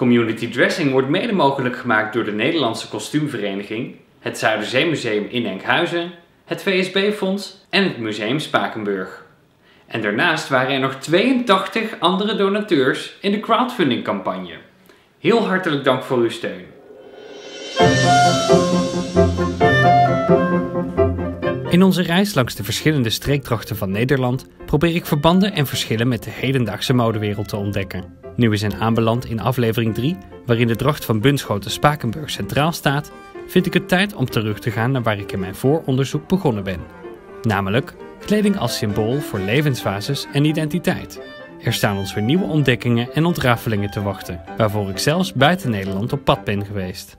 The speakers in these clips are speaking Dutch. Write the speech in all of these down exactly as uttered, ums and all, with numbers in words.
Community Dressing wordt mede mogelijk gemaakt door de Nederlandse Kostuumvereniging, het Zuiderzeemuseum in Enkhuizen, het V S B-fonds en het Museum Spakenburg. En daarnaast waren er nog tweeëntachtig andere donateurs in de crowdfundingcampagne. Heel hartelijk dank voor uw steun. In onze reis langs de verschillende streekdrachten van Nederland probeer ik verbanden en verschillen met de hedendaagse modewereld te ontdekken. Nu we zijn aanbeland in aflevering drie, waarin de dracht van Bunschoten-Spakenburg centraal staat, vind ik het tijd om terug te gaan naar waar ik in mijn vooronderzoek begonnen ben. Namelijk kleding als symbool voor levensfases en identiteit. Er staan ons weer nieuwe ontdekkingen en ontrafelingen te wachten, waarvoor ik zelfs buiten Nederland op pad ben geweest.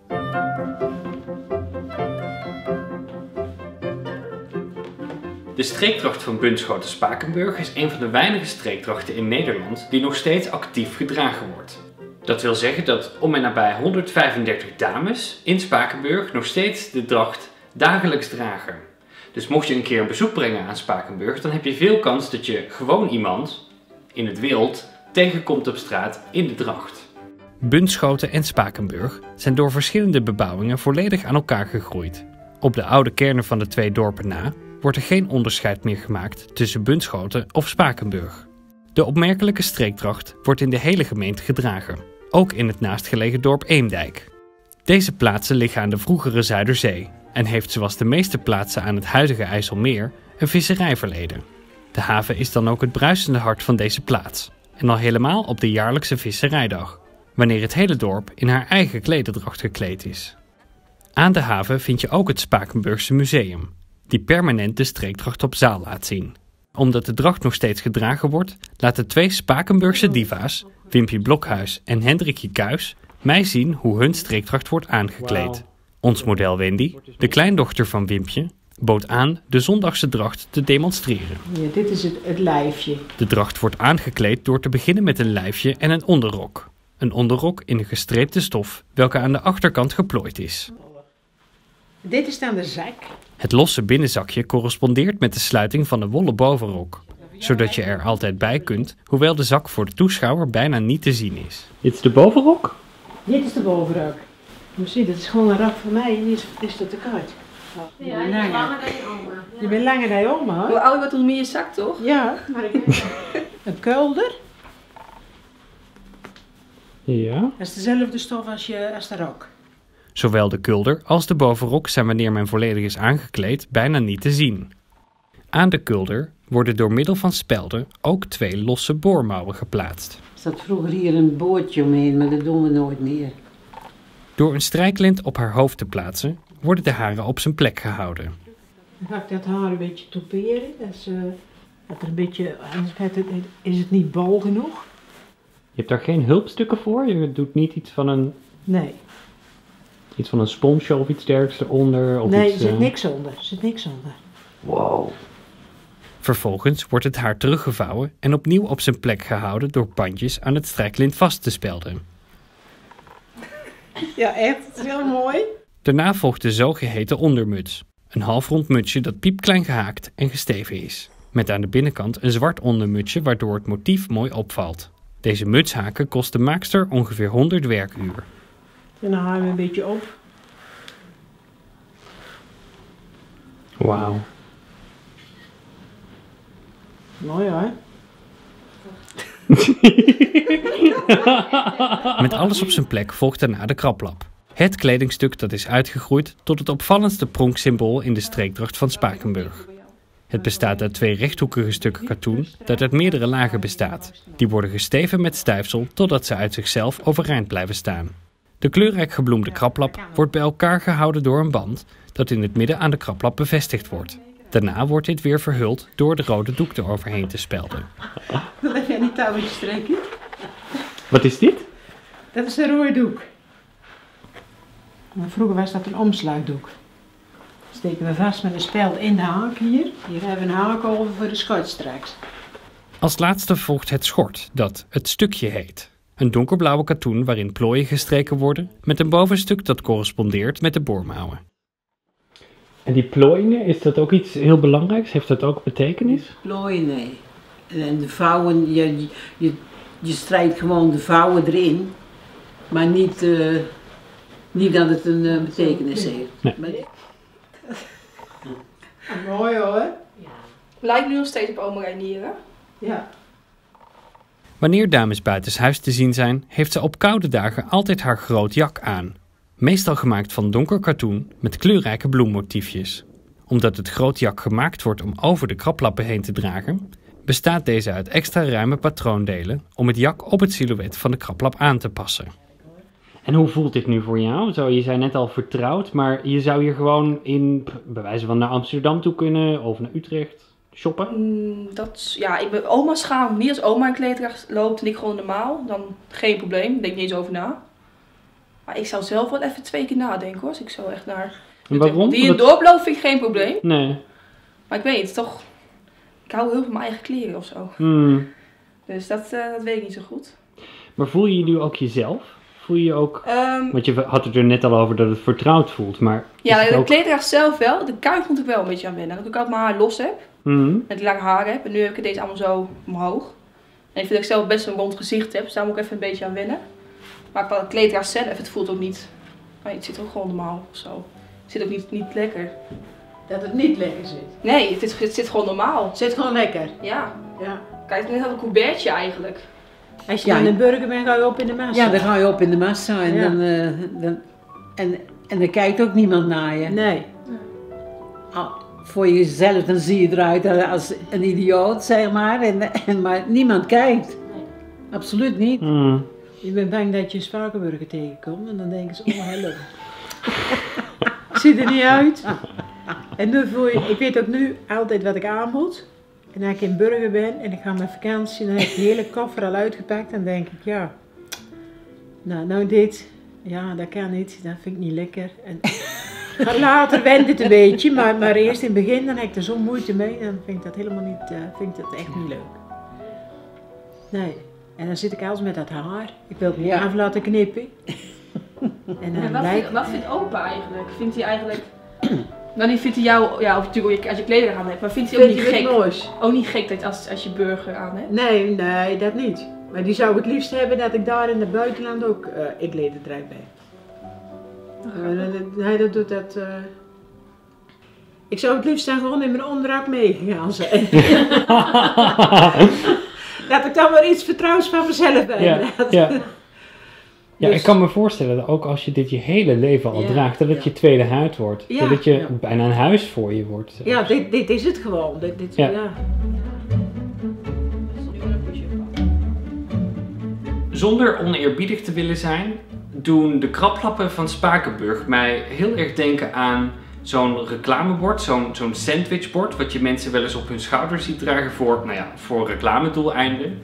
De streekdracht van Bunschoten-Spakenburg is een van de weinige streekdrachten in Nederland die nog steeds actief gedragen wordt. Dat wil zeggen dat om en nabij honderdvijfendertig dames in Spakenburg nog steeds de dracht dagelijks dragen. Dus mocht je een keer een bezoek brengen aan Spakenburg, dan heb je veel kans dat je gewoon iemand in het wild tegenkomt op straat in de dracht. Bunschoten en Spakenburg zijn door verschillende bebouwingen volledig aan elkaar gegroeid. Op de oude kernen van de twee dorpen na wordt er geen onderscheid meer gemaakt tussen Bunschoten of Spakenburg. De opmerkelijke streekdracht wordt in de hele gemeente gedragen, ook in het naastgelegen dorp Eemdijk. Deze plaatsen liggen aan de vroegere Zuiderzee en heeft zoals de meeste plaatsen aan het huidige IJsselmeer een visserijverleden. De haven is dan ook het bruisende hart van deze plaats, en al helemaal op de jaarlijkse visserijdag, wanneer het hele dorp in haar eigen klederdracht gekleed is. Aan de haven vind je ook het Spakenburgse Museum, die permanent de streekdracht op zaal laat zien. Omdat de dracht nog steeds gedragen wordt, laten twee Spakenburgse diva's, Wimpje Blokhuis en Hendrikje Kuijs, mij zien hoe hun streekdracht wordt aangekleed. Ons model Wendy, de kleindochter van Wimpje, bood aan de zondagse dracht te demonstreren. Ja, dit is het, het lijfje. De dracht wordt aangekleed door te beginnen met een lijfje en een onderrok. Een onderrok in een gestreepte stof, welke aan de achterkant geplooid is. Dit is dan de zak. Het losse binnenzakje correspondeert met de sluiting van de wollen bovenrok, zodat je er altijd bij kunt, hoewel de zak voor de toeschouwer bijna niet te zien is. Dit is de bovenrok? Dit is de bovenrok. Je ziet, het is gewoon een rok van mij en hier is, is het te kort. Oh, ja, je bent langer dan je oma. Ja. Je bent langer dan je oma, hoor. Hoe ouder wordt, hoe meer je zak, toch? Ja, maar ik heb een kulder. Ja. Dat is dezelfde stof als, je, als de rok. Zowel de kulder als de bovenrok zijn wanneer men volledig is aangekleed bijna niet te zien. Aan de kulder worden door middel van spelden ook twee losse boormouwen geplaatst. Er zat vroeger hier een boordje omheen, maar dat doen we nooit meer. Door een strijklint op haar hoofd te plaatsen, worden de haren op zijn plek gehouden. Dan ga ik dat haar een beetje toeperen. Dus, uh, dat er een beetje, anders is het niet bol genoeg. Je hebt daar geen hulpstukken voor? Je doet niet iets van een... Nee. Iets van een sponsje of iets dergelijks eronder? Of nee, iets, er zit uh... niks onder. Er zit niks onder. Wow. Vervolgens wordt het haar teruggevouwen en opnieuw op zijn plek gehouden door bandjes aan het strijklint vast te spelden. Ja, echt. Het is heel mooi. Daarna volgt de zogeheten ondermuts. Een halfrond mutsje dat piepklein gehaakt en gesteven is. Met aan de binnenkant een zwart ondermutsje waardoor het motief mooi opvalt. Deze mutshaken kost de maakster ongeveer honderd werkuur. En dan halen we een beetje op. Wauw. Mooi hoor. Met alles op zijn plek volgt daarna de kraplap. Het kledingstuk dat is uitgegroeid tot het opvallendste pronksymbool in de streekdracht van Spakenburg. Het bestaat uit twee rechthoekige stukken katoen dat uit meerdere lagen bestaat. Die worden gesteven met stijfsel totdat ze uit zichzelf overeind blijven staan. De kleurrijk gebloemde kraplap wordt bij elkaar gehouden door een band dat in het midden aan de kraplap bevestigd wordt. Daarna wordt dit weer verhuld door de rode doek eroverheen te spelden. Dan leg jij die touwtjes strijken. Wat is dit? Dat is een rode doek. Maar vroeger was dat een omslagdoek. Steken we vast met een speld in de haak hier. Hier hebben we een haak over voor de schort straks. Als laatste volgt het schort, dat het stukje heet. Een donkerblauwe katoen waarin plooien gestreken worden, met een bovenstuk dat correspondeert met de boormouwen. En die plooien, is dat ook iets heel belangrijks? Heeft dat ook betekenis? Plooien, nee. En de vouwen, je, je, je strijkt gewoon de vouwen erin. Maar niet, uh, niet dat het een uh, betekenis heeft. Nee. Maar... Mooi hoor. Ja. Lijkt nu nog steeds op oma Reinier. Ja. Wanneer dames buitenshuis te zien zijn, heeft ze op koude dagen altijd haar groot jak aan. Meestal gemaakt van donker katoen met kleurrijke bloemmotiefjes. Omdat het groot jak gemaakt wordt om over de kraplappen heen te dragen, bestaat deze uit extra ruime patroondelen om het jak op het silhouet van de kraplap aan te passen. En hoe voelt dit nu voor jou? Zo, je zei net al vertrouwd, maar je zou hier gewoon in, bij wijze van naar Amsterdam toe kunnen of naar Utrecht shoppen? Mm, dat, ja, ik ben oma schaam niet als oma in kleeddracht loopt en ik gewoon normaal, dan geen probleem, denk niet eens over na. Maar ik zou zelf wel even twee keer nadenken hoor, als ik zo echt naar... En waarom? Die in het dorp loopt vind ik geen probleem. Nee. Maar ik weet het toch, ik hou heel veel van mijn eigen kleren of zo. Hmm. Dus dat, uh, dat weet ik niet zo goed. Maar voel je je nu ook jezelf? Voel je je ook... Um, Want je had het er net al over dat het vertrouwd voelt, maar... Ja, de ook... kleeddracht zelf wel. De kuif vond ik wel een beetje aan wennen. Dat ik altijd mijn haar los heb. Mm-hmm. En die lange haar heb. En nu heb ik deze allemaal zo omhoog. En ik vind dat ik zelf best een rond gezicht heb. Dus daar moet ik even een beetje aan wennen. Maar qua de kleeddracht zelf, het voelt ook niet... Nee, het zit ook gewoon normaal of zo. Het zit ook niet, niet lekker. Dat het niet lekker zit. Nee, het, is, het zit gewoon normaal. Het zit gewoon lekker. Ja. Ja. Kijk, net had een coubertje eigenlijk. Als je ja, aan de burger bent, ga je op in de massa. Ja, dan ga je op in de massa en, ja. dan, uh, dan, en, en dan kijkt ook niemand naar je. Nee. Al, voor jezelf, dan zie je eruit als een idioot, zeg maar, en, en, maar niemand kijkt. Nee. Absoluut niet. Mm. Je bent bang dat je een Spakenburger tegenkomt en dan denken ze, oh hello. Ziet er niet uit. En nu voel je, ik weet ook nu altijd wat ik aan moet. En als ik in Burger ben en ik ga met vakantie, dan heb ik de hele koffer al uitgepakt en denk ik, ja, nou, nou dit, ja, dat kan niet, dat vind ik niet lekker. En later wendt het een beetje, maar, maar eerst in het begin, dan heb ik er zo'n moeite mee, dan vind ik dat helemaal niet, uh, vind ik dat echt niet leuk. Nee, en dan zit ik alles met dat haar, ik wil het niet ja. af laten knippen. En dan ja, wat, lijkt... vindt, wat vindt opa eigenlijk? Vindt hij eigenlijk... Nou, die vindt hij jou, ja, of natuurlijk als je kleding aan hebt, maar vindt hij ook niet gek? Moois. Ook niet gek dat als, als je burger aan hebt? Nee, nee, dat niet. Maar die zou het liefst hebben dat ik daar in het buitenland ook uh, ik ledendraai ben. Uh, hij dat doet dat... Uh... Ik zou het liefst dan gewoon in mijn onderrak meegegaan zijn. Dat ik dan maar iets vertrouwds van mezelf bij ja, had. Ja. Ja, dus, ik kan me voorstellen dat ook als je dit je hele leven al ja, draagt, dat het ja. je tweede huid wordt. Ja, dat het je ja. bijna een huis voor je wordt. Zelfs. Ja, dit, dit is het gewoon. Dit, dit, ja. Ja. Zonder oneerbiedig te willen zijn, doen de kraplappen van Spakenburg mij heel erg denken aan zo'n reclamebord, zo'n zo'n sandwichbord, wat je mensen wel eens op hun schouders ziet dragen voor, nou ja, voor reclamedoeleinden.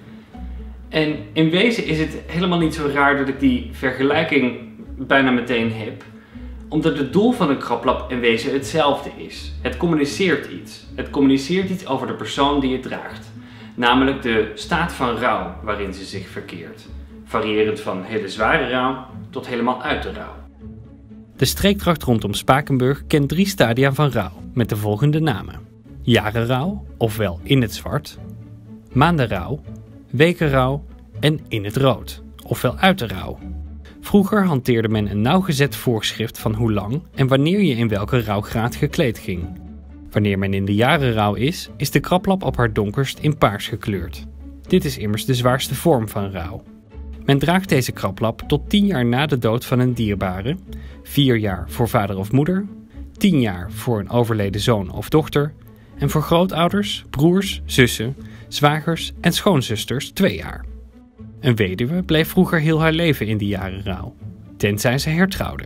En in wezen is het helemaal niet zo raar dat ik die vergelijking bijna meteen heb. Omdat het doel van een kraplap in wezen hetzelfde is. Het communiceert iets. Het communiceert iets over de persoon die het draagt. Namelijk de staat van rouw waarin ze zich verkeert. Variërend van hele zware rouw tot helemaal uit de rouw. De streekdracht rondom Spakenburg kent drie stadia van rouw met de volgende namen. Jarenrouw, ofwel in het zwart. Maandenrouw. Wekenrouw en in het rood, ofwel uit de rouw. Vroeger hanteerde men een nauwgezet voorschrift van hoe lang en wanneer je in welke rouwgraad gekleed ging. Wanneer men in de jarenrouw is, is de kraplap op haar donkerst in paars gekleurd. Dit is immers de zwaarste vorm van rouw. Men draagt deze kraplap tot tien jaar na de dood van een dierbare, vier jaar voor vader of moeder, tien jaar voor een overleden zoon of dochter en voor grootouders, broers, zussen, zwagers en schoonzusters twee jaar. Een weduwe bleef vroeger heel haar leven in die jarenrouw, tenzij ze hertrouwde.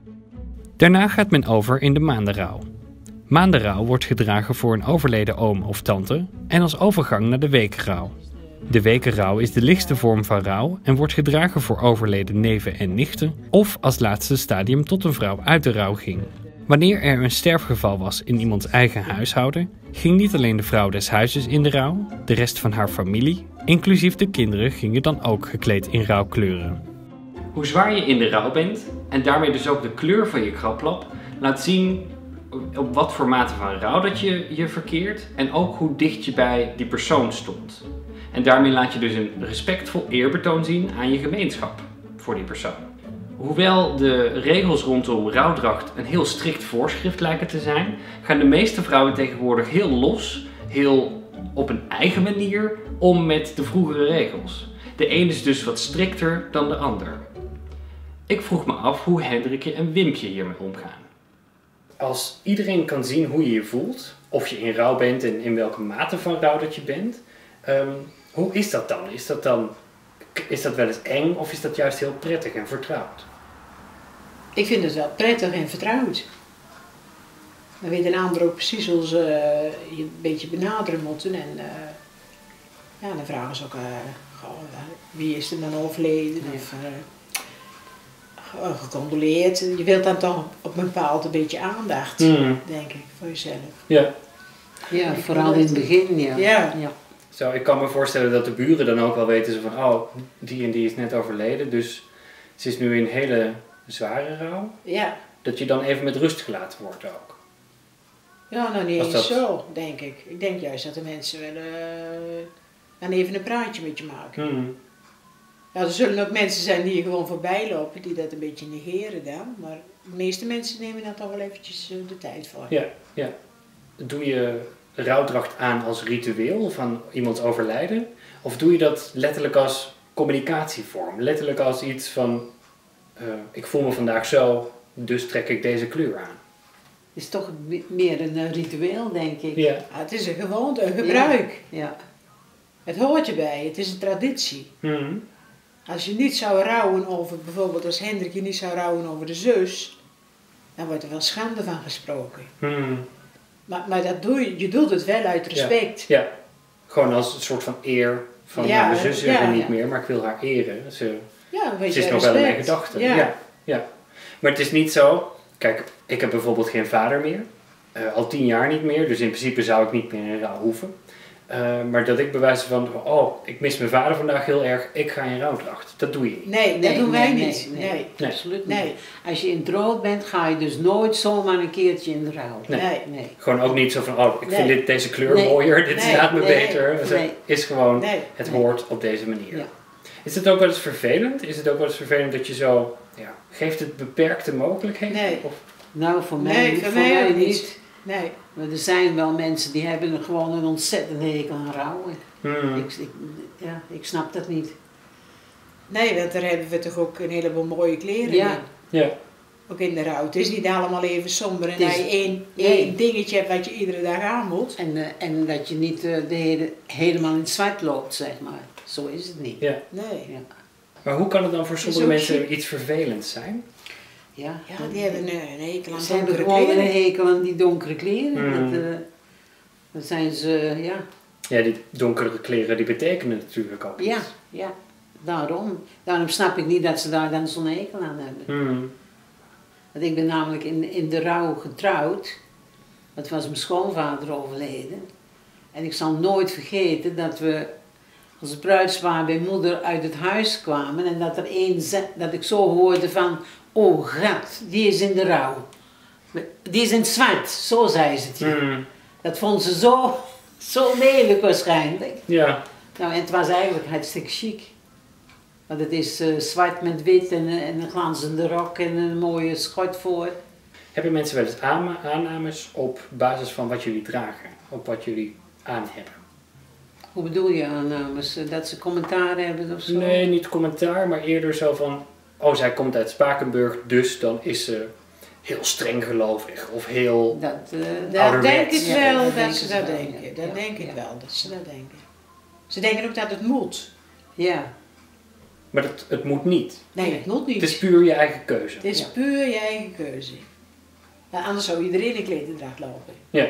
Daarna gaat men over in de maandenrouw. Maandenrouw wordt gedragen voor een overleden oom of tante en als overgang naar de wekenrouw. De wekenrouw is de lichtste vorm van rouw en wordt gedragen voor overleden neven en nichten of als laatste stadium tot een vrouw uit de rouw ging. Wanneer er een sterfgeval was in iemands eigen huishouden, ging niet alleen de vrouw des huizes in de rouw, de rest van haar familie, inclusief de kinderen, gingen dan ook gekleed in rouwkleuren. Hoe zwaar je in de rouw bent, en daarmee dus ook de kleur van je kraplap, laat zien op wat voor mate van rouw dat je je verkeert en ook hoe dicht je bij die persoon stond. En daarmee laat je dus een respectvol eerbetoon zien aan je gemeenschap. voor die persoon. Hoewel de regels rondom rouwdracht een heel strikt voorschrift lijken te zijn, gaan de meeste vrouwen tegenwoordig heel los, heel op een eigen manier om met de vroegere regels. De een is dus wat strikter dan de ander. Ik vroeg me af hoe Hendrikje en Wimpje hiermee omgaan. Als iedereen kan zien hoe je je voelt, of je in rouw bent en in welke mate van rouw dat je bent, um, hoe is dat dan? Is dat dan is dat wel eens eng of is dat juist heel prettig en vertrouwd? Ik vind het wel prettig en vertrouwd. Dan weet een ander ook precies hoe ze uh, je een beetje benaderen moeten. En uh, ja, dan vragen ze ook, uh, goh, wie is er dan overleden? Ja. Of uh, gecondoleerd. Je wilt dan toch op een bepaald een beetje aandacht, mm. denk ik, voor jezelf. Ja, ja vooral in het begin, ja. ja. ja. Zo, ik kan me voorstellen dat de buren dan ook wel weten zo van, oh, die en die is net overleden, dus ze is nu in hele zware rouw. Ja. Dat je dan even met rust gelaten wordt ook. Ja, nou niet eens dat... zo, denk ik. Ik denk juist dat de mensen wel uh, dan even een praatje met je maken. Mm. Ja, er zullen ook mensen zijn die je gewoon voorbij lopen, die dat een beetje negeren dan. Maar de meeste mensen nemen daar toch wel eventjes uh, de tijd voor. Ja, ja. Doe je rouwdracht aan als ritueel van iemands overlijden? Of doe je dat letterlijk als communicatievorm? Letterlijk als iets van, uh, ik voel me vandaag zo, dus trek ik deze kleur aan. Het is toch meer een uh, ritueel, denk ik. Ja. Ja, het is een gewoonte, een gebruik. Ja. Ja. Het hoort erbij, het is een traditie. Mm. Als je niet zou rouwen over, bijvoorbeeld als Hendrik je niet zou rouwen over de zus, dan wordt er wel schande van gesproken. Mm. Maar, maar dat doe je, je doet het wel uit respect. Ja, ja. Gewoon als een soort van eer van Ja, mijn zus is er ja, niet ja. meer, maar ik wil haar eren. Ze, Ja, een beetje ze is nog respect. wel in mijn gedachten. Ja. Ja, ja. Maar het is niet zo, kijk, ik heb bijvoorbeeld geen vader meer, uh, al tien jaar niet meer, dus in principe zou ik niet meer in rouw hoeven. Uh, maar dat ik bewijs van, oh, ik mis mijn vader vandaag heel erg, ik ga in rouwdracht. Dat doe je niet. Nee, dat Nee, doen nee, wij nee, niet. nee. Nee. Nee. Absoluut niet. Nee. Als je in het rood bent, ga je dus nooit zomaar een keertje in de rouw. Nee. Nee. Nee. Gewoon ook niet zo van, oh, ik vind Nee. dit, deze kleur Nee. mooier, dit Nee. staat me Nee. beter. Dus Nee. het is gewoon, Nee. het Nee. hoort op deze manier. Ja. Is het ook wel eens vervelend? Is het ook wel eens vervelend dat je zo, ja, geeft het beperkte mogelijkheden? Nee. Of, Nou, voor mij, Nee, niet, voor voor mij mij ook niet. niet. Nee. Maar er zijn wel mensen die hebben gewoon een ontzettende hekel aan rouwen. hmm. Ik, ik, ja, ik snap dat niet. Nee, want daar hebben we toch ook een heleboel mooie kleren Ja. in. Ja. Ook in de rouw. Het is niet allemaal even somber en Het is- dat je één, nee. één dingetje hebt wat je iedere dag aan moet. En, uh, en dat je niet uh, de hele, helemaal in het zwart loopt, zeg maar. Zo is het niet. Ja. Nee. Ja. Maar hoe kan het dan voor sommige ook mensen chic. iets vervelends zijn? Ja, Ja, die hebben een, een hekel aan ze hebben donkere gewoon kleren. een hekel aan die donkere kleren. Mm. Dat, uh, dan zijn ze, ja, Ja, die donkere kleren die betekenen natuurlijk ook iets. ja, ja, daarom. Daarom snap ik niet dat ze daar dan zo'n hekel aan hebben. Hmm. Want ik ben namelijk in, in de rouw getrouwd. Dat was mijn schoonvader overleden. En ik zal nooit vergeten dat we als bruidspaar bij moeder uit het huis kwamen. En dat er één ze- dat ik zo hoorde van, oh gat, die is in de rouw. Die is in het zwart, zo zei ze het hier. Hmm. Dat vond ze zo, zo lelijk waarschijnlijk. Ja. Nou, en het was eigenlijk hartstikke chic. Want het is uh, zwart met wit en, uh, en een glanzende rok en een mooie schort voor. Hebben mensen wel eens aana- aannames op basis van wat jullie dragen? Op wat jullie aan hebben? Hoe bedoel je aannames? Uh, dat ze commentaar hebben of zo? Nee, niet commentaar, maar eerder zo van... Oh, zij komt uit Spakenburg, dus dan is ze heel streng gelovig. Of heel... Dat, uh, Dat ouderwets. denk ik Ja, wel dat dat denken ze ze dat wel, denken. ja. Dat Ja, denk ik ja. wel, dat ze dat denken. Ze denken ook dat het moet. ja. Maar het, het moet niet. Nee, Nee. het moet niet. Het is puur je eigen keuze. Het is Ja. puur je eigen keuze. Ja, anders zou iedereen in klederdracht lopen. Ja.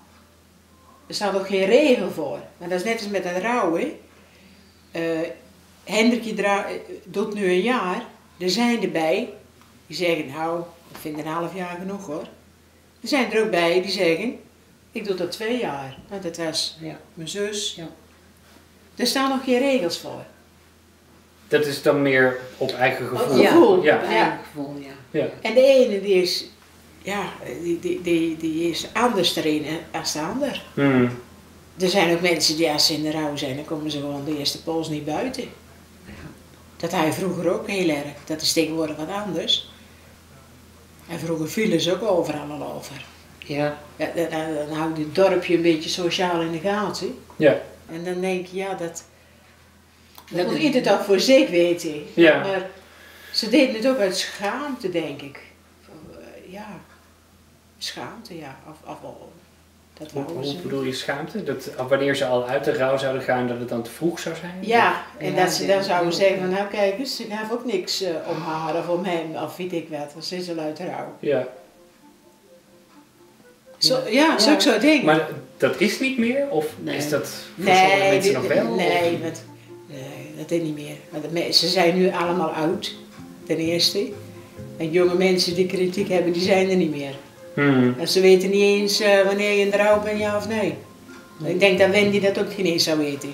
Er staat ook geen regel voor. Maar dat is net als met het rouwen. Uh, Hendrikje dra- doet nu een jaar. Er zijn erbij die zeggen, nou, ik vind een half jaar genoeg hoor. Er zijn er ook bij die zeggen, ik doe dat twee jaar. Want dat was Ja. mijn zus. Ja. Er staan nog geen regels voor. Dat is dan meer op eigen gevoel. Op gevoel. Ja. Op Ja. eigen gevoel, ja. Ja. En de ene die is, ja, die, die, die, die is anders erin als de ander. Hmm. Er zijn ook mensen die als ze in de rouw zijn, dan komen ze gewoon de eerste pols niet buiten. Dat had je vroeger ook heel erg. Dat is tegenwoordig wat anders. En vroeger vielen ze ook overal al over. Ja. Ja, dan, dan, dan houdt het dorpje een beetje sociaal in de gaten. Ja. En dan denk je, ja, dat... Dat Dat moet is- ieder toch voor zich weten. Ja. Maar ze deden het ook uit schaamte, denk ik. Uh, Ja, schaamte, ja. Of, of, of- dat Hoe, wouden hoe ze. bedoel je schaamte? Dat wanneer ze al uit de rouw zouden gaan, dat het dan te vroeg zou zijn? Ja, en Ja, dat ze dan ja. zouden zeggen van, nou kijk eens, ik heb ook niks uh, om haar of om hem, of weet ik wat. Dan zijn ze al uit de rouw. Ja. Zo, ja, zo ik zou denken. Maar dat is niet meer? Of Nee. is dat voor sommige nee, mensen dit- nog wel? nee, Of- dat, nee, dat is niet meer. Maar de me- ze zijn nu allemaal oud, ten eerste. En jonge mensen die kritiek hebben, die zijn er niet meer. Hmm. En ze weten niet eens uh, wanneer je in de rouw bent, ja of nee. Ik denk dat Wendy dat ook geen eens zou weten.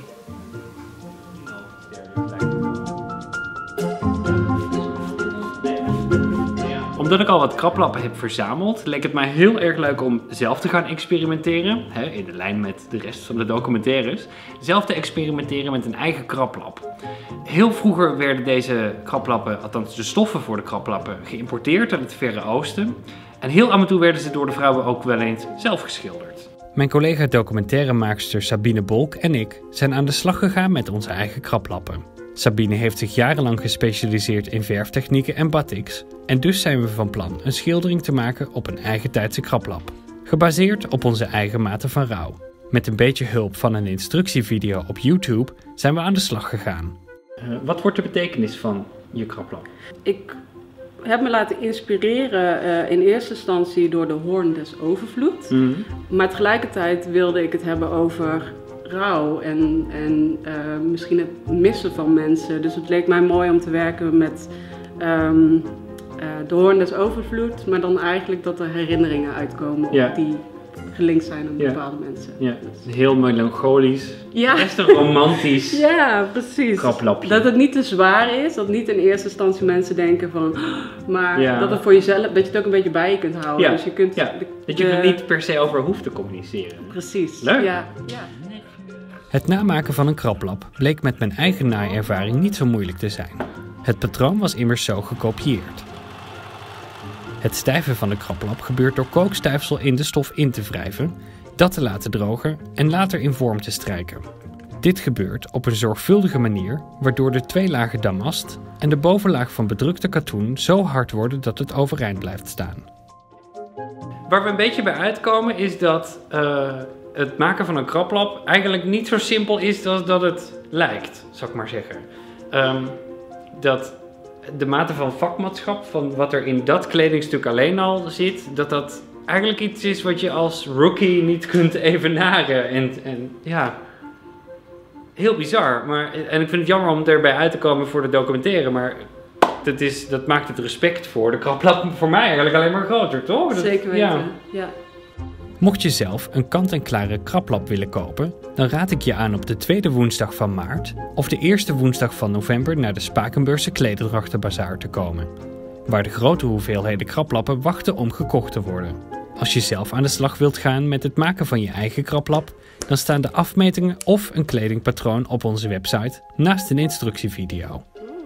Omdat ik al wat kraplappen heb verzameld, leek het mij heel erg leuk om zelf te gaan experimenteren. Hè, in de lijn met de rest van de documentaires. Zelf te experimenteren met een eigen kraplap. Heel vroeger werden deze kraplappen, althans de stoffen voor de kraplappen, geïmporteerd uit het Verre Oosten. En heel af en toe werden ze door de vrouwen ook wel eens zelf geschilderd. Mijn collega documentairemaakster Sabine Bolk en ik zijn aan de slag gegaan met onze eigen kraplappen. Sabine heeft zich jarenlang gespecialiseerd in verftechnieken en batiks. En dus zijn we van plan een schildering te maken op een eigentijdse kraplap. Gebaseerd op onze eigen mate van rouw. Met een beetje hulp van een instructievideo op YouTube zijn we aan de slag gegaan. Uh, wat wordt de betekenis van je kraplap? Ik heb me laten inspireren uh, in eerste instantie door de hoorn des overvloed. Mm. Maar tegelijkertijd wilde ik het hebben over rouw en, en uh, misschien het missen van mensen. Dus het leek mij mooi om te werken met um, uh, de hoorn des overvloed, maar dan eigenlijk dat er herinneringen uitkomen Ja. die gelinkt zijn aan Ja. bepaalde mensen. Ja, heel melancholisch. Ja. Best een romantisch Ja, precies. kraplapje. Dat het niet te zwaar is, dat niet in eerste instantie mensen denken van, maar Ja. dat het voor jezelf, dat je het ook een beetje bij je kunt houden. Ja, Dus je kunt ja. de- Dat je de- er niet per se over hoeft te communiceren. Precies. Leuk. Ja, ja. Het namaken van een kraplap bleek met mijn eigen naaiervaring niet zo moeilijk te zijn. Het patroon was immers zo gekopieerd. Het stijven van de kraplap gebeurt door kookstijfsel in de stof in te wrijven, dat te laten drogen en later in vorm te strijken. Dit gebeurt op een zorgvuldige manier, waardoor de twee lagen damast en de bovenlaag van bedrukte katoen zo hard worden dat het overeind blijft staan. Waar we een beetje bij uitkomen is dat uh, het maken van een kraplap eigenlijk niet zo simpel is als dat het lijkt, zou ik maar zeggen. Um, dat de mate van vakmanschap, van wat er in dat kledingstuk alleen al zit, dat dat eigenlijk iets is wat je als rookie niet kunt evenaren. En, en ja, heel bizar. Maar, en ik vind het jammer om erbij uit te komen voor de documentaire, maar dat, is, dat maakt het respect voor de kraplap voor mij eigenlijk alleen maar groter, toch? Dat, Zeker weten. ja. Ja. Mocht je zelf een kant-en-klare kraplap willen kopen, dan raad ik je aan op de tweede woensdag van maart of de eerste woensdag van november naar de Spakenburgse Klederdrachtenbazaar te komen, waar de grote hoeveelheden kraplappen wachten om gekocht te worden. Als je zelf aan de slag wilt gaan met het maken van je eigen kraplap, dan staan de afmetingen of een kledingpatroon op onze website naast een instructievideo.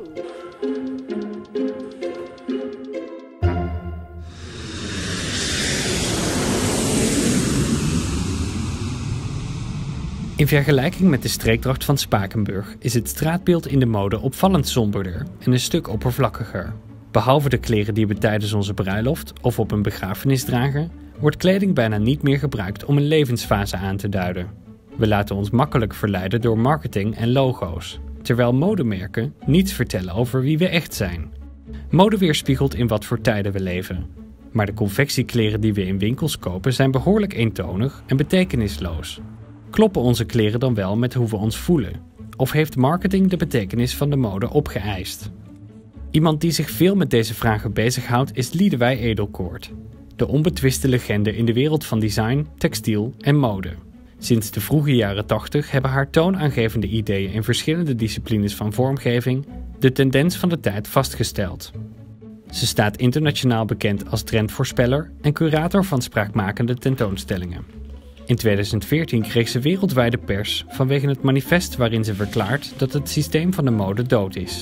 In vergelijking met de streekdracht van Spakenburg is het straatbeeld in de mode opvallend somberder en een stuk oppervlakkiger. Behalve de kleren die we tijdens onze bruiloft of op een begrafenis dragen, wordt kleding bijna niet meer gebruikt om een levensfase aan te duiden. We laten ons makkelijk verleiden door marketing en logo's, terwijl modemerken niets vertellen over wie we echt zijn. Mode weerspiegelt in wat voor tijden we leven. Maar de confectiekleren die we in winkels kopen zijn behoorlijk eentonig en betekenisloos. Kloppen onze kleren dan wel met hoe we ons voelen? Of heeft marketing de betekenis van de mode opgeëist? Iemand die zich veel met deze vragen bezighoudt is Liedewij Edelkoort. De onbetwiste legende in de wereld van design, textiel en mode. Sinds de vroege jaren tachtig hebben haar toonaangevende ideeën in verschillende disciplines van vormgeving de tendens van de tijd vastgesteld. Ze staat internationaal bekend als trendvoorspeller en curator van spraakmakende tentoonstellingen. In tweeduizend veertien kreeg ze wereldwijde pers vanwege het manifest waarin ze verklaart dat het systeem van de mode dood is.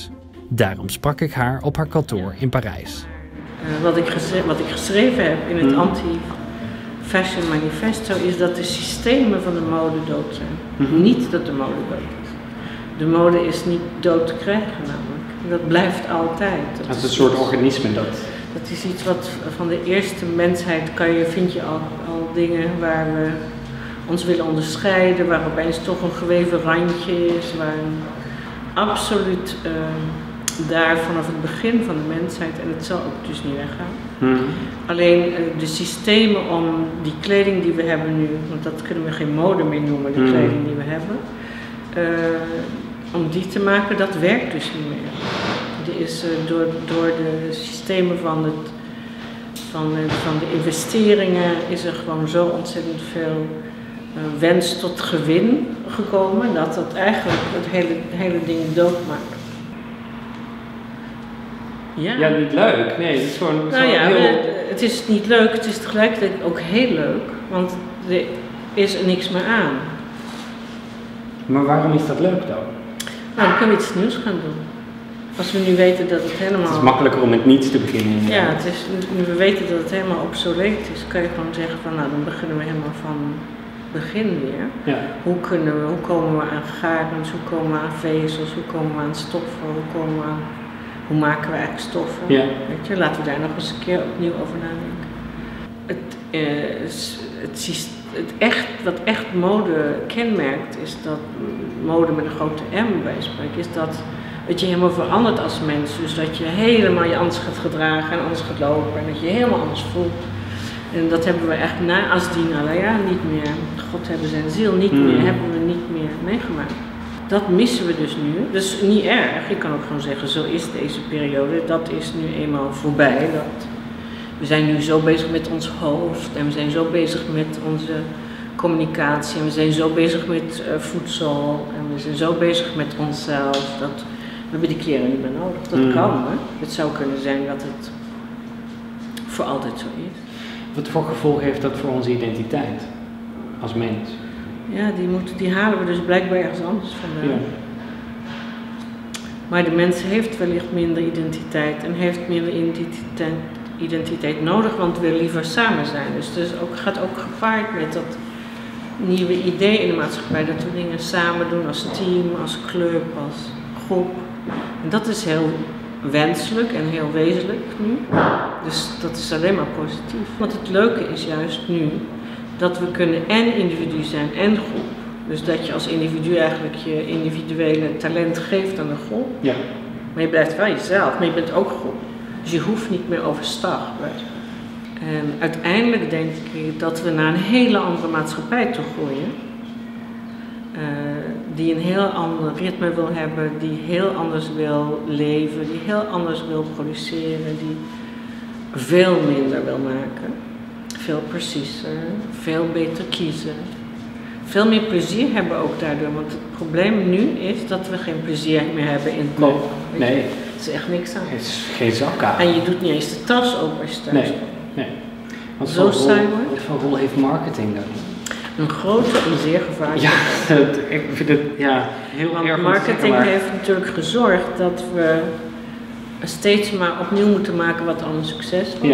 Daarom sprak ik haar op haar kantoor in Parijs. Uh, wat, ik wat ik geschreven heb in het mm. Anti-Fashion Manifesto is dat de systemen van de mode dood zijn. Mm-hmm. Niet dat de mode dood is. De mode is niet dood te krijgen namelijk. Dat blijft altijd. Dat, dat is een soort organisme dat... Dat is iets wat van de eerste mensheid kan je, vind je al, al dingen waar we ons willen onderscheiden, waar opeens toch een geweven randje is, waar een absoluut uh, daar vanaf het begin van de mensheid, en het zal ook dus niet weggaan. Hmm. Alleen uh, de systemen om die kleding die we hebben nu, want dat kunnen we geen mode meer noemen, de hmm. kleding die we hebben, uh, om die te maken, dat werkt dus niet meer. Die is uh, door, door de systemen van, het, van, uh, van de investeringen is er gewoon zo ontzettend veel uh, wens tot gewin gekomen dat het eigenlijk het hele, hele ding doodmaakt. Ja. ja, niet leuk. Nee, het is gewoon nou zo ja, heel... het, het is niet leuk, het is tegelijkertijd ook heel leuk, want er is er niks meer aan. Maar waarom is dat leuk dan? Nou, dan kunnen we iets nieuws gaan doen. Als we nu weten dat het helemaal... Het is makkelijker om met niets te beginnen. Ja, het is, nu we weten dat het helemaal obsoleet is, kan je gewoon zeggen van nou, dan beginnen we helemaal van begin weer. Ja. Hoe kunnen we, hoe komen we aan garens, hoe komen we aan vezels, hoe komen we aan stoffen, hoe komen we aan... Hoe maken we eigenlijk stoffen? Ja. Weet je, laten we daar nog eens een keer opnieuw over nadenken. Het, uh, het, het, het echt, wat echt mode kenmerkt, is dat mode met een grote M bij spreken, is dat het je helemaal verandert als mens. Dus dat je helemaal je anders gaat gedragen en anders gaat lopen en dat je je helemaal anders voelt. En dat hebben we echt na Asdin Alaya niet meer. God hebben zijn ziel niet mm. meer, hebben we niet meer meegemaakt. Dat missen we dus nu. Dus niet erg. Je kan ook gewoon zeggen, zo is deze periode. Dat is nu eenmaal voorbij. Dat, we zijn nu zo bezig met ons hoofd en we zijn zo bezig met onze communicatie en we zijn zo bezig met uh, voedsel en we zijn zo bezig met onszelf. Dat, we hebben die kleren niet meer nodig. Dat mm. kan, hè. Het zou kunnen zijn dat het voor altijd zo is. Wat voor gevolg heeft dat voor onze identiteit als mens? Ja, die, moet, die halen we dus blijkbaar ergens anders vandaan. Ja. Maar de mens heeft wellicht minder identiteit en heeft minder identiteit, identiteit nodig, want wil liever samen zijn. Dus het is ook, gaat ook gepaard met dat nieuwe idee in de maatschappij, dat we dingen samen doen als team, als club, als groep. En dat is heel wenselijk en heel wezenlijk nu. Dus dat is alleen maar positief. Want het leuke is juist nu dat we kunnen en individu zijn en groep. Dus dat je als individu eigenlijk je individuele talent geeft aan de groep. Ja. Maar je blijft wel jezelf, maar je bent ook groep. Dus je hoeft niet meer overstag. En uiteindelijk denk ik dat we naar een hele andere maatschappij toe groeien. Uh, die een heel ander ritme wil hebben, die heel anders wil leven, die heel anders wil produceren, die veel minder wil maken. Veel preciezer, veel beter kiezen. Veel meer plezier hebben ook daardoor, want het probleem nu is dat we geen plezier meer hebben in kopen. Nee. nee. Het is echt niks aan. Het is geen zak aan. En je doet niet eens de tas open als je thuis nee. nee. Wat Zo saai wordt. Wat voor rol heeft marketing dan? Een grote en zeer gevaarlijke. Ja, het, ik vind het ja, heel Want erg marketing zeggen, maar... heeft natuurlijk gezorgd dat we steeds maar opnieuw moeten maken wat al een succes was. Ja.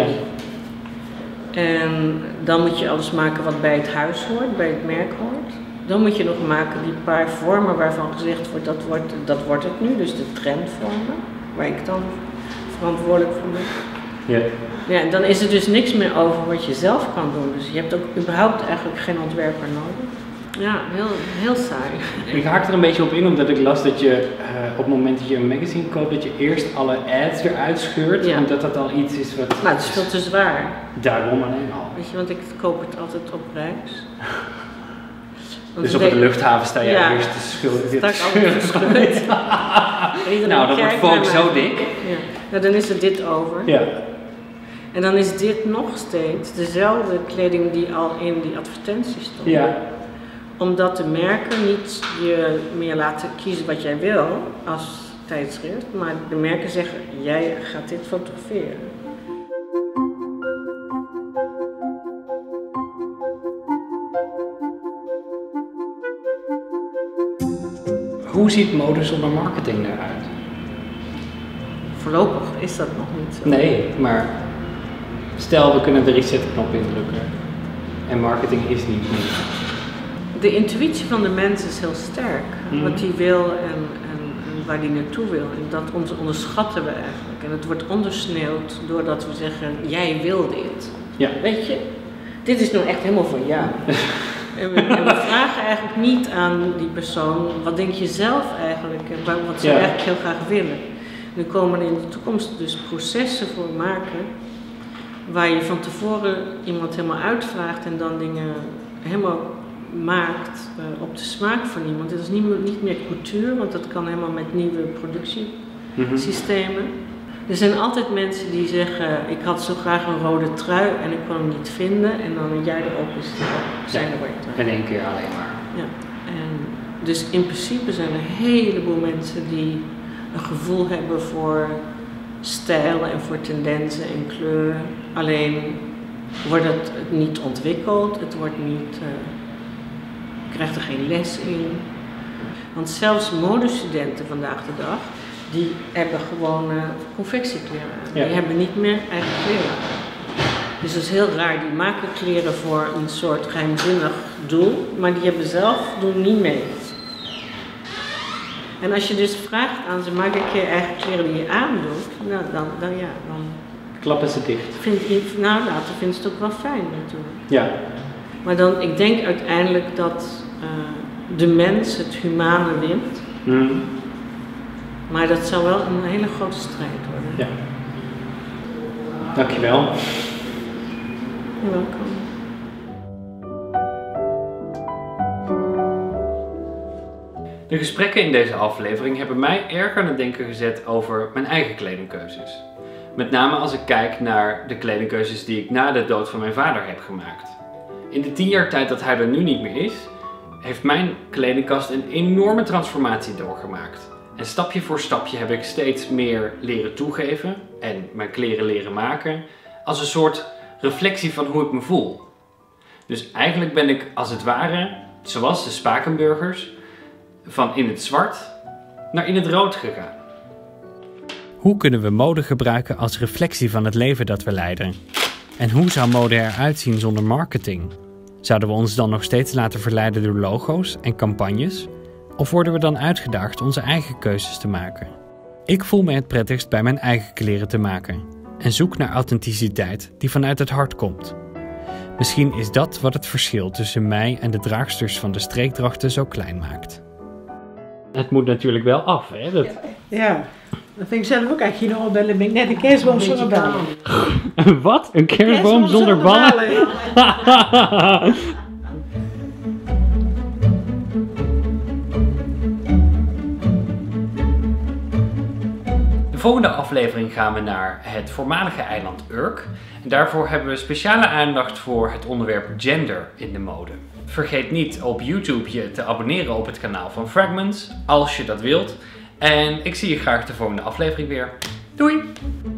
En dan moet je alles maken wat bij het huis hoort, bij het merk hoort. Dan moet je nog maken die paar vormen waarvan gezegd wordt dat wordt, dat wordt het nu, dus de trendvormen, waar ik dan verantwoordelijk voor ben. Ja. Ja, dan is er dus niks meer over wat je zelf kan doen. Dus je hebt ook überhaupt eigenlijk geen ontwerper nodig. Ja, heel, heel saai. Ik haak er een beetje op in, omdat ik las dat je uh, op het moment dat je een magazine koopt, dat je eerst alle ads eruit scheurt, ja. omdat dat al iets is wat... Nou, het is veel te zwaar. Daarom alleen al. Weet je, want ik koop het altijd op reis. Dus op de luchthaven sta je ja, eerst te schulden. Sta ik altijd te schulden. Nou, dan wordt Volk zo dik. Ja. Nou, dan is er dit over. Ja. En dan is dit nog steeds dezelfde kleding die al in die advertenties stond. Ja. Omdat de merken niet je meer laten kiezen wat jij wil als tijdschrift, maar de merken zeggen, jij gaat dit fotograferen. Hoe ziet mode zonder marketing eruit? voorlopig is dat nog niet zo. Nee, maar stel we kunnen de resetknop indrukken en marketing is niet meer. De intuïtie van de mens is heel sterk. Mm. Wat hij wil en, en, en waar hij naartoe wil. En dat ons onderschatten we eigenlijk. En het wordt ondersneeuwd doordat we zeggen, jij wil dit. Ja. Weet je, dit is nou echt helemaal van jou. en, we, en we vragen eigenlijk niet aan die persoon, wat denk je zelf eigenlijk? En wat zou je Ja. eigenlijk heel graag willen? Nu komen er in de toekomst dus processen voor maken. Waar je van tevoren iemand helemaal uitvraagt en dan dingen helemaal maakt uh, op de smaak van iemand. Het is niet meer, niet meer cultuur, want dat kan helemaal met nieuwe productiesystemen. Mm-hmm. Er zijn altijd mensen die zeggen, ik had zo graag een rode trui en ik kon hem niet vinden. En dan een jaar erop is het al zijn er rode trui. In één keer alleen maar. Ja. En dus in principe zijn er een heleboel mensen die een gevoel hebben voor stijl en voor tendensen en kleur. Alleen wordt het niet ontwikkeld, het wordt niet, uh, je krijgt er geen les in. Want zelfs modestudenten vandaag de dag, die hebben gewoon uh, confectiekleren aan. Ja. Die hebben niet meer eigen kleren. Dus dat is heel raar, die maken kleren voor een soort geheimzinnig doel, maar die hebben zelf doen niet mee. En als je dus vraagt aan ze, maak ik je eigen kleren die je aandoet, nou dan, dan ja, dan Klappen ze dicht. vind je, nou later vinden ze het ook wel fijn natuurlijk. Ja. Maar dan, ik denk uiteindelijk dat uh, de mens het humane wint, Mm. maar dat zou wel een hele grote strijd worden. Ja. Dankjewel. You're welcome. De gesprekken in deze aflevering hebben mij erg aan het denken gezet over mijn eigen kledingkeuzes. Met name als ik kijk naar de kledingkeuzes die ik na de dood van mijn vader heb gemaakt. In de tien jaar tijd dat hij er nu niet meer is, heeft mijn kledingkast een enorme transformatie doorgemaakt. En stapje voor stapje heb ik steeds meer leren toegeven en mijn kleren leren maken als een soort reflectie van hoe ik me voel. Dus eigenlijk ben ik als het ware, zoals de Spakenburgers, van in het zwart naar in het rood gegaan. Hoe kunnen we mode gebruiken als reflectie van het leven dat we leiden? En hoe zou mode eruit zien zonder marketing? Zouden we ons dan nog steeds laten verleiden door logo's en campagnes? Of worden we dan uitgedaagd onze eigen keuzes te maken? Ik voel me het prettigst bij mijn eigen kleren te maken en zoek naar authenticiteit die vanuit het hart komt. Misschien is dat wat het verschil tussen mij en de draagsters van de streekdrachten zo klein maakt. Het moet natuurlijk wel af, hè? Dat... Ja, dat vind ik zelf ook eigenlijk geen oorbellen. Ben ik net een kerstboom zonder ballen. Wat? Een kerstboom zonder ballen? De volgende aflevering gaan we naar het voormalige eiland Urk. En daarvoor hebben we speciale aandacht voor het onderwerp gender in de mode. Vergeet niet op YouTube je te abonneren op het kanaal van Fragments, als je dat wilt. En ik zie je graag de volgende aflevering weer. Doei!